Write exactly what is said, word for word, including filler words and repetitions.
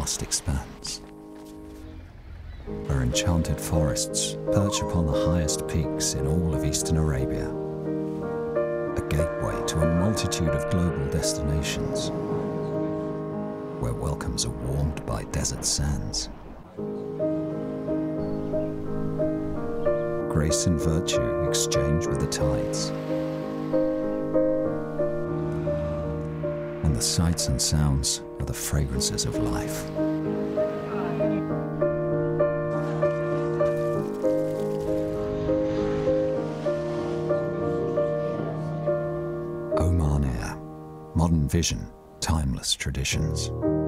vast expanse, where enchanted forests perch upon the highest peaks in all of Eastern Arabia, a gateway to a multitude of global destinations, where welcomes are warmed by desert sands. Grace and virtue exchange with the tides, and the sights and sounds are the fragrances of life. Oman Air, modern vision, timeless traditions.